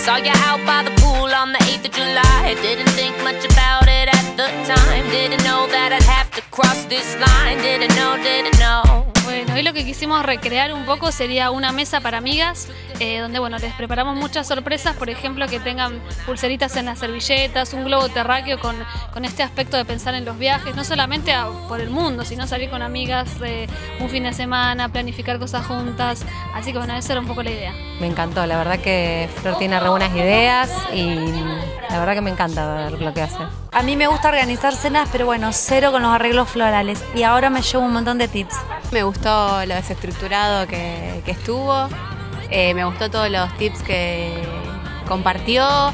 Saw you out by the pool on the 8th of July. Didn't think much about it at the time. Didn't know that I'd have to cross this line. Didn't know. Bueno, hoy lo que quisimos recrear un poco sería una mesa para amigas, donde bueno, les preparamos muchas sorpresas, por ejemplo, que tengan pulseritas en las servilletas, un globo terráqueo con este aspecto de pensar en los viajes, no solamente por el mundo, sino salir con amigas un fin de semana, planificar cosas juntas, así que bueno, esa era un poco la idea. Me encantó, la verdad que Flor tiene re buenas ideas y la verdad que me encanta ver lo que hace. A mí me gusta organizar cenas, pero bueno, cero con los arreglos florales y ahora me llevo un montón de tips. Me gustó lo desestructurado que estuvo, me gustó todos los tips que compartió.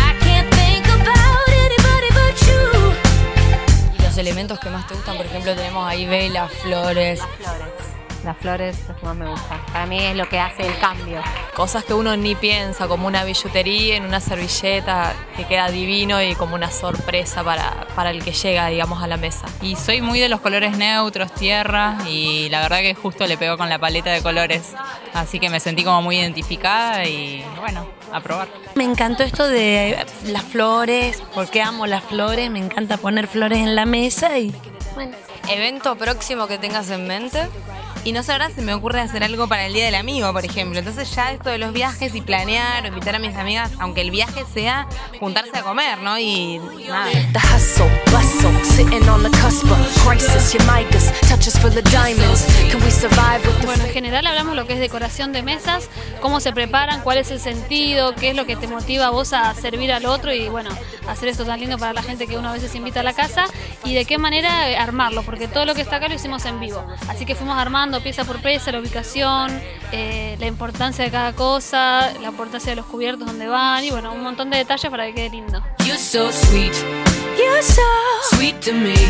Y los elementos que más te gustan, por ejemplo, tenemos ahí velas, flores. Las flores es lo que más me gusta. Para mí es lo que hace el cambio. Cosas que uno ni piensa, como una billutería en una servilleta que queda divino y como una sorpresa para el que llega, digamos, a la mesa. Y soy muy de los colores neutros, tierra, y la verdad que justo le pegó con la paleta de colores. Así que me sentí como muy identificada y bueno, a probar. Me encantó esto de las flores, porque amo las flores, me encanta poner flores en la mesa y bueno. ¿Evento próximo que tengas en mente? Y no sé, ahora se me ocurre hacer algo para el Día del Amigo, por ejemplo. Entonces ya esto de los viajes y planear o invitar a mis amigas, aunque el viaje sea juntarse a comer, ¿no? Y nada. Bueno, en general hablamos lo que es decoración de mesas, cómo se preparan, cuál es el sentido, qué es lo que te motiva a vos a servir al otro y bueno, hacer esto tan lindo para la gente que uno a veces invita a la casa y de qué manera armarlo, porque todo lo que está acá lo hicimos en vivo. Así que fuimos armando pieza por pieza, la ubicación, la importancia de cada cosa, la importancia de los cubiertos donde van y bueno, un montón de detalles para que quede lindo. You're so sweet to me.